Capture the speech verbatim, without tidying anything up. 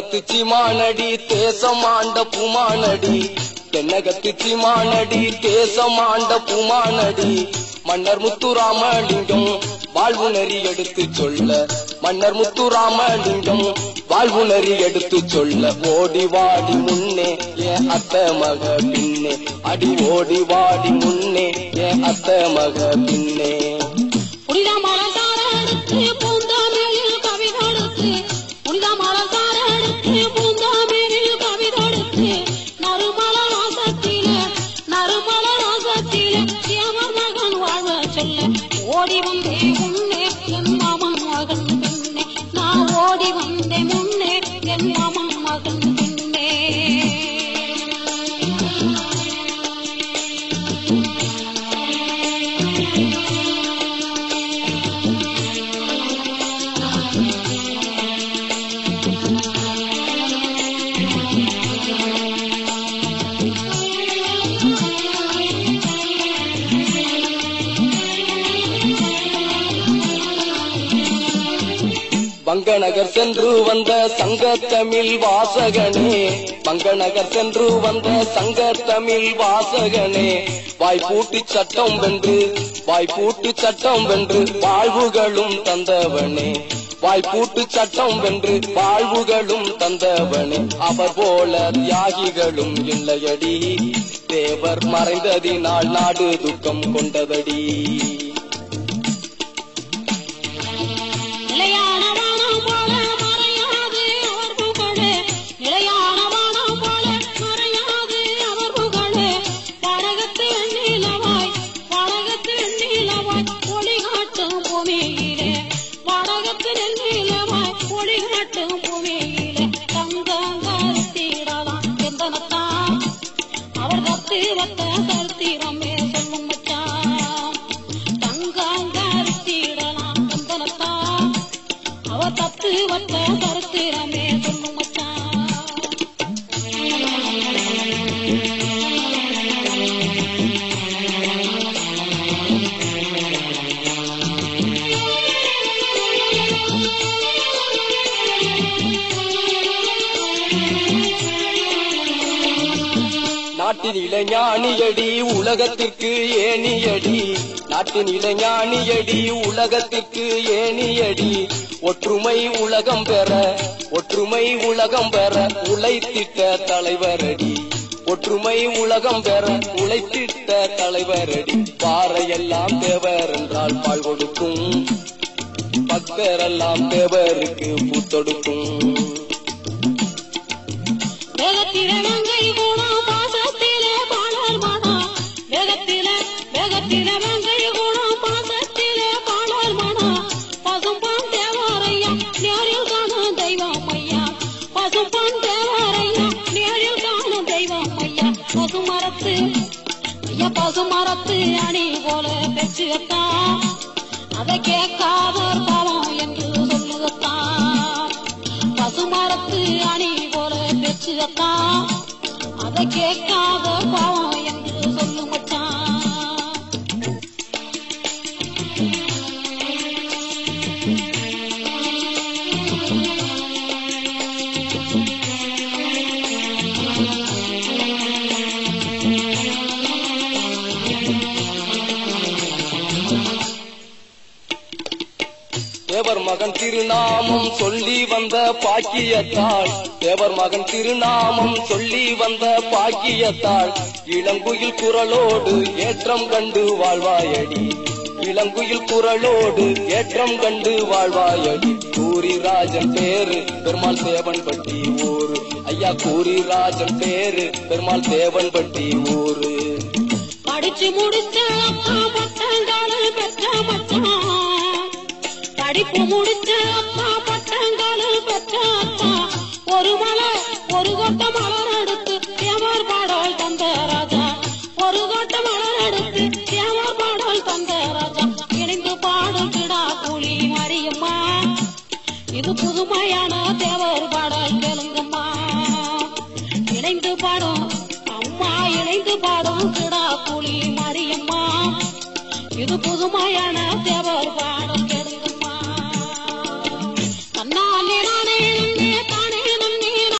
தென்னகத்து சிமானடி தேசமாண்ட புமானடி தென்னகத்து சிமானடி தேசமாண்ட புமானடி மன்னர் முத்துராமலிங்கம் வாழ்வுணரி எடுத்து சொல்ல மன்னர் முத்துராமலிங்கம் வாழ்வுணரி எடுத்து சொல்ல ஓடி வாடி முன்னே ஏன் அத்த மக பின்னே அடி ஓடி வாடி முன்னே ஏன் அத்த மக பின்னே ஓடி வந்தே முன்னே என் மாமன் மகன் பின்னே நான் ஓடி வந்தே முன்னே என் மாமன் மகன் பின்னே பங்கநகர் சென்று வந்த சங்க தமிழ் வாசகனே பங்கநகர் சென்று வந்த சங்க தமிழ் வாசகனே வாய்ப்பூட்டு சட்டம் வென்று வாய்ப்பூட்டு சட்டம் வென்று வாழ்வுகளும் தந்தவனே வாய்ப்பூட்டு சட்டம் வென்று வாழ்வுகளும் தந்தவனே அவர் போல தியாகிகளும் இல்லையடி தேவர் மறைந்ததினால் நாடு துக்கம் கொண்டதடி நாட்டின் இளைஞானியடி உலகத்திற்கு ஏனியடி நாட்டின் இளைஞானியடி உலகத்திற்கு ஏனியடி ஒற்றுமை உலகம் பெற ஒற்றுமை உலகம் பெற உழைத்திட்ட தலைவரடி ஒற்றுமை உலகம் பெற உழைத்திட்ட தலைவரடி பாறையெல்லாம் தேவர் என்றால் பால் கொடுக்கும் பக்தரெல்லாம் தேவருக்கு பூத்தொடுக்கும் பசுமரத்து அணி போல பெற்றுத்தான் அதை கேட்காதோர் பாவம் என்று சொல்லுகத்தான் பசுமரத்து அணி போல பெற்றுத்தான் அதை கேட்காதோர் பாவம் என்று சொல்லுமச்சான் தேவர் மகன் திருநாமம் சொல்லி வந்த பாக்கியத்தாள் தேவர் மகன் திருநாமம் சொல்லி வந்த பாக்கியத்தாள் இளங்குயில் குரலோடு ஏற்றம் கண்டு வாழ்வாயடி இளங்குயில் குரலோடு ஏற்றம் கண்டு வாழ்வாயடி கூரிராஜன் பேரு பெருமாள் தேவன்பட்டி ஊரு ஐயா கூரிராஜன் பேரு பெருமாள் தேவன்பட்டி ஊரு படிச்சு முடிச்ச அப்பா பட்டங்கால பெற்ற மச்சான் படிப்பு முடிச்ச அப்பா பட்டங்கால பெற்ற அப்பா ஒரு மலை ஒரு கொட்ட மலர் எடுத்து தேவர் பாடல் தந்த ராஜா ஒரு கொட்ட மலர் எடுத்து தேவர் பாடல் தந்த ராஜா இணைந்து பாடல் கிடா கூலி மறியம்மா இது புதுமையான தேவர் பாடல் கேளுங்கம்மா இணைந்து பாடும் அம்மா இணைந்து பாடும் கிடா கூலி மறியம்மா இது புதுமையான தேவர் பாடல் கேளுங்கம்மா தன்னாலே நானே